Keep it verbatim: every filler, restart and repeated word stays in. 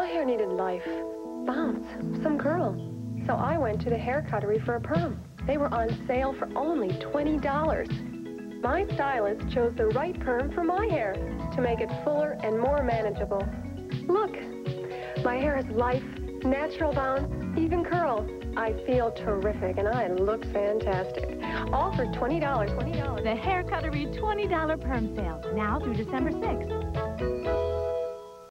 My hair needed life, bounce, some curl. So I went to the hair cuttery for a perm. They were on sale for only twenty dollars. My stylist chose the right perm for my hair to make it fuller and more manageable. Look, my hair has life, natural bounce, even curl. I feel terrific and I look fantastic. All for twenty dollars. twenty dollars. The Hair Cuttery twenty dollar perm sale, now through December sixth.